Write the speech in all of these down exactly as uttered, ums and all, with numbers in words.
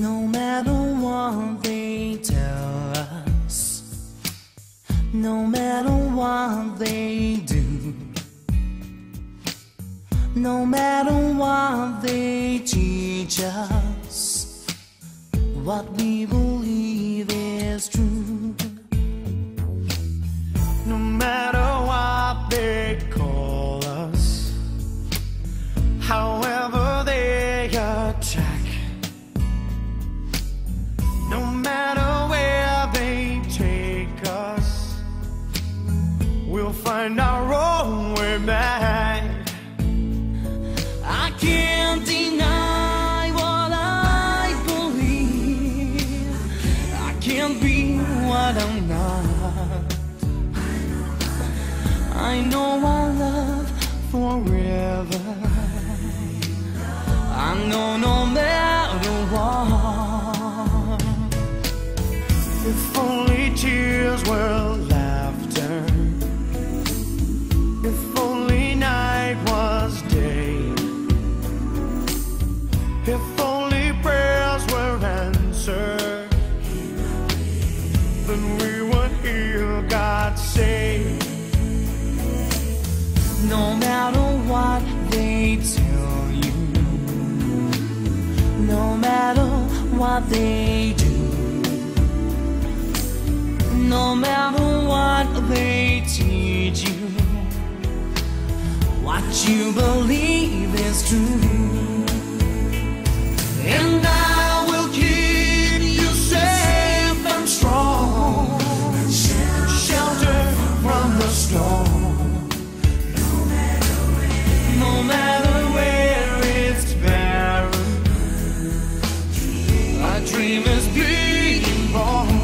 No matter what they tell us, no matter what they do, no matter what they teach us, what we believe is true. No matter what they call us, however they attack, no matter where they take us, we'll find our own way back. I can't deny what I believe. I can't be what I'm not. I know our love forever. I know no matter what. If only tears were laughter, if only night was day, if only prayers were answered, then we would hear God say. No matter what they tell you, no matter what they do, no matter what they teach you, what you believe is true. And I will keep you safe and strong, shelter from the storm. No matter where it's barren, our dream is being born.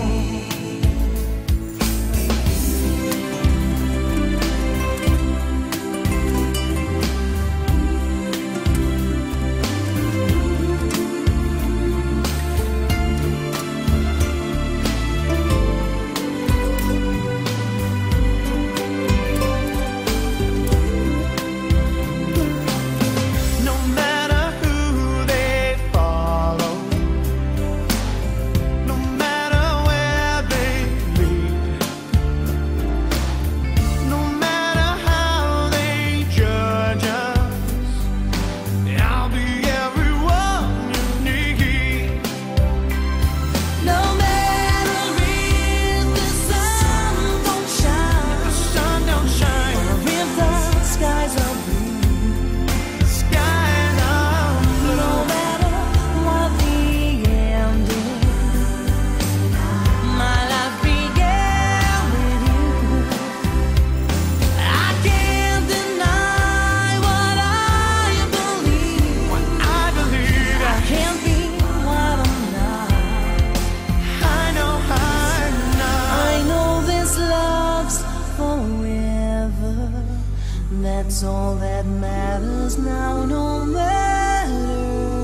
That's all that matters now, no matter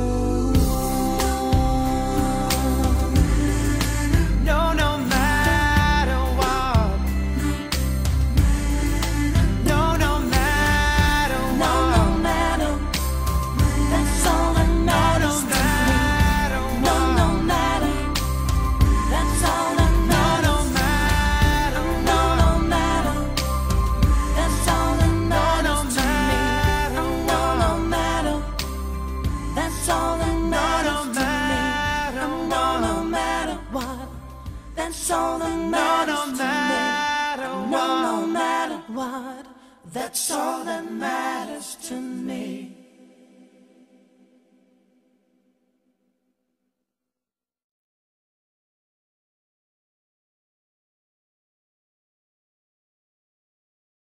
what. No, no matter what. No, no matter what. No, no matter. That's all that matters to me. No, no matter. That's all that matters. No, no matter. No, no matter. That's all that matters. That's all that matters to me. No, no matter what. That's all that matters to me. No, no matter what. That's all that matters to me.